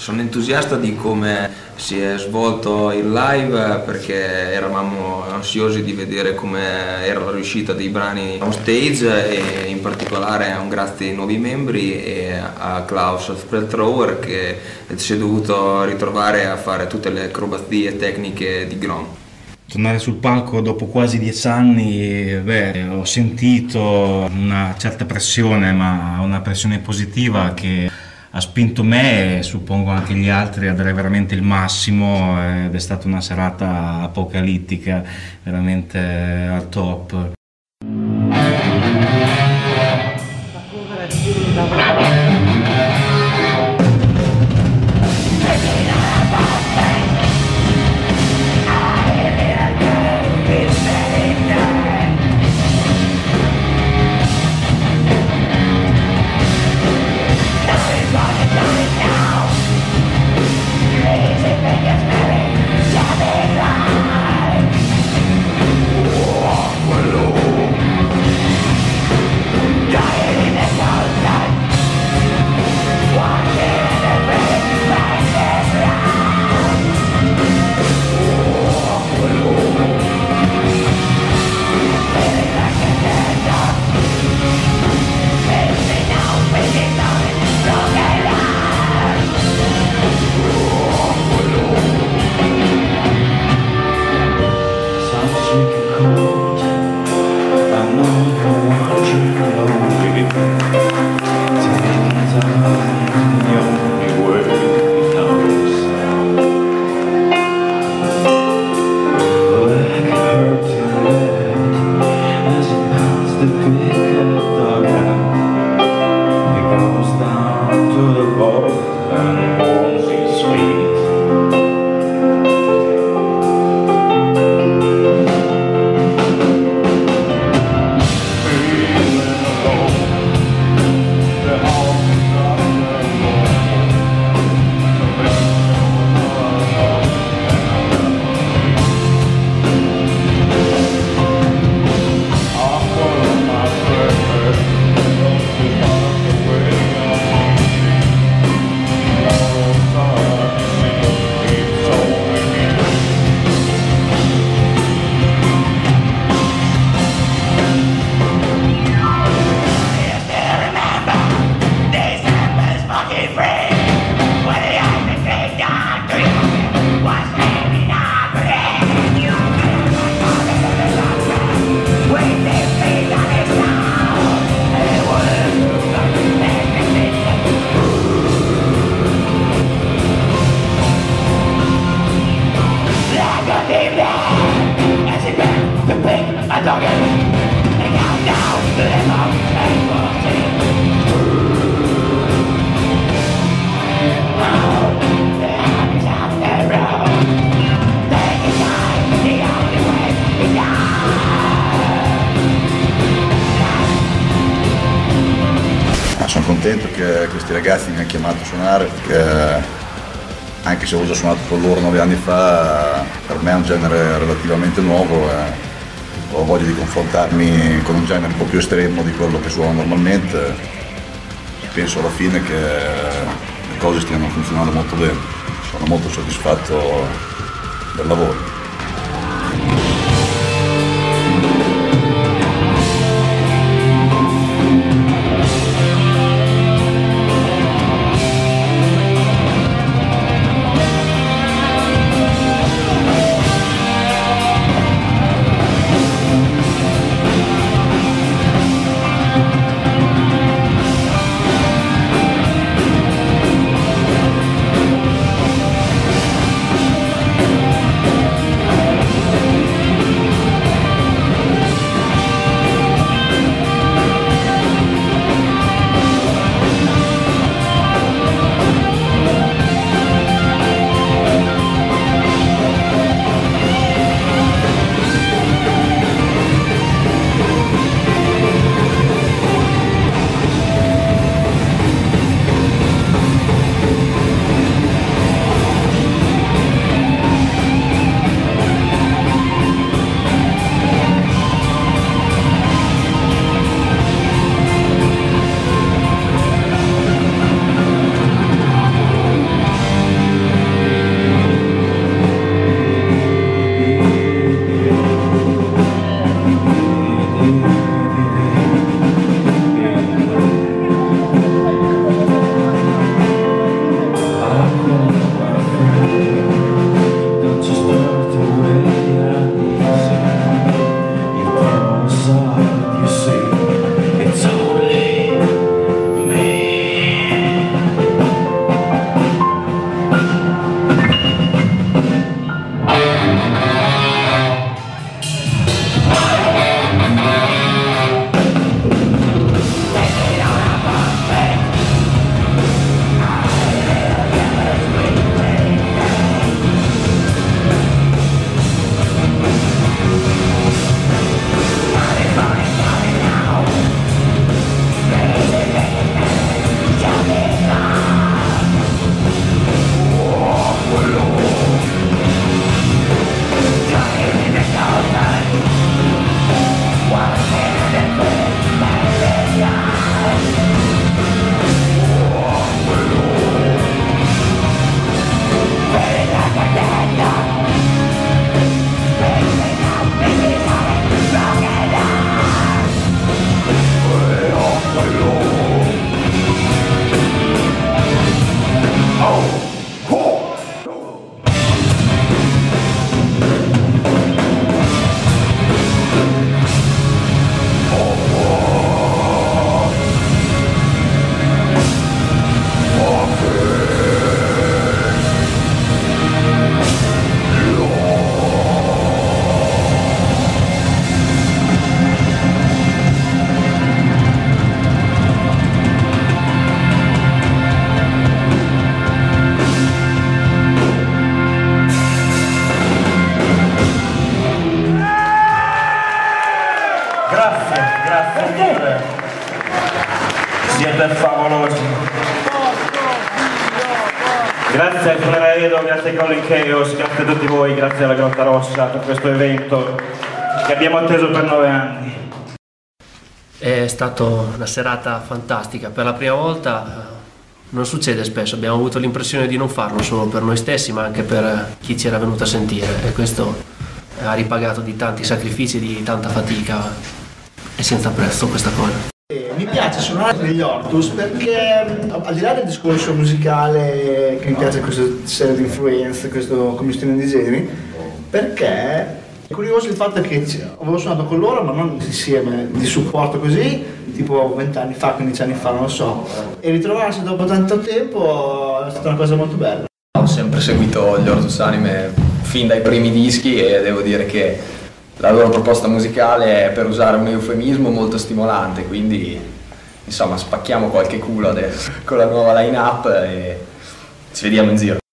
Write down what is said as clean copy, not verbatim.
Sono entusiasta di come si è svolto il live perché eravamo ansiosi di vedere come era la riuscita dei brani on stage e in particolare un grazie ai nuovi membri e a Klaus Spellthrower che si è dovuto ritrovare a fare tutte le acrobazie tecniche di Grom. Tornare sul palco dopo quasi 10 anni, ho sentito una certa pressione, ma una pressione positiva che ha spinto me e suppongo anche gli altri a dare veramente il massimo ed è stata una serata apocalittica, veramente al top. Sono contento che questi ragazzi mi hanno chiamato a suonare perché anche se ho già suonato con loro 9 anni fa, per me è un genere relativamente nuovo e ho voglia di confrontarmi con un genere un po' più estremo di quello che suono normalmente. Penso alla fine che le cose stiano funzionando molto bene, sono molto soddisfatto del lavoro. Siete favolosi. Grazie al Funeraido, grazie a Colin Chaos, grazie a tutti voi, grazie alla Grotta Rossa per questo evento che abbiamo atteso per 9 anni. È stata una serata fantastica, per la prima volta non succede spesso, abbiamo avuto l'impressione di non farlo solo per noi stessi ma anche per chi ci era venuto a sentire e questo ha ripagato di tanti sacrifici, di tanta fatica e senza prezzo questa cosa. Mi piace suonare negli Hortus perché al di là del discorso musicale che mi piace questa serie di influenze, questa commistione di generi, perché è curioso il fatto che avevo suonato con loro ma non insieme di supporto così, tipo 20 anni fa, 15 anni fa, non lo so, e ritrovarsi dopo tanto tempo è stata una cosa molto bella. Ho sempre seguito gli Hortus Anime fin dai primi dischi e devo dire che la loro proposta musicale è, per usare un eufemismo, molto stimolante, quindi insomma spacchiamo qualche culo adesso con la nuova line-up e ci vediamo in giro.